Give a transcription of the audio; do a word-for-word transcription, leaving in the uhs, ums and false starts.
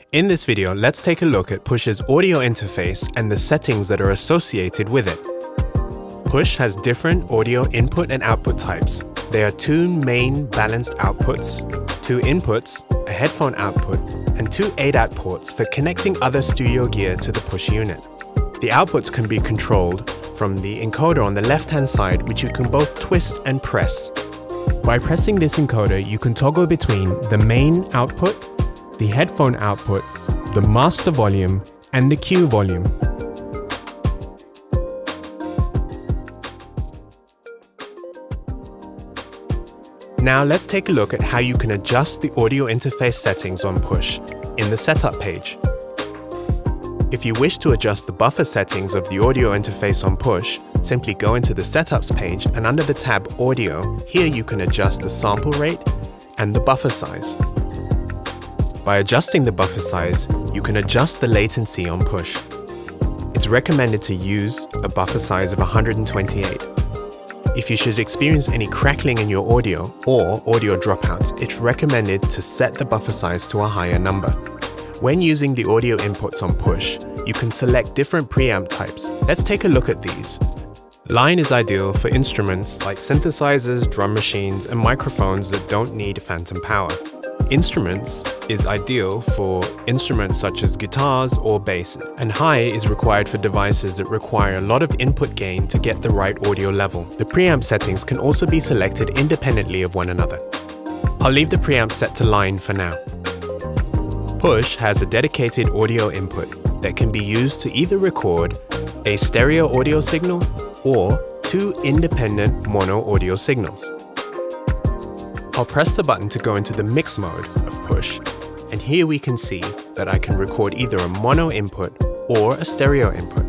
In this video, let's take a look at Push's audio interface and the settings that are associated with it. Push has different audio input and output types. There are two main balanced outputs, two inputs, a headphone output, and two A D A T ports for connecting other studio gear to the Push unit. The outputs can be controlled from the encoder on the left-hand side, which you can both twist and press. By pressing this encoder, you can toggle between the main output, the headphone output, the master volume, and the cue volume. Now let's take a look at how you can adjust the audio interface settings on Push in the setup page. If you wish to adjust the buffer settings of the audio interface on Push, simply go into the setups page and under the tab Audio, here you can adjust the sample rate and the buffer size. By adjusting the buffer size, you can adjust the latency on Push. It's recommended to use a buffer size of one hundred twenty-eight. If you should experience any crackling in your audio or audio dropouts, it's recommended to set the buffer size to a higher number. When using the audio inputs on Push, you can select different preamp types. Let's take a look at these. Line is ideal for instruments like synthesizers, drum machines, and microphones that don't need phantom power. Instruments is ideal for instruments such as guitars or basses, and high is required for devices that require a lot of input gain to get the right audio level. The preamp settings can also be selected independently of one another. I'll leave the preamp set to line for now. Push has a dedicated audio input that can be used to either record a stereo audio signal or two independent mono audio signals. I'll press the button to go into the mix mode of Push, and here we can see that I can record either a mono input or a stereo input.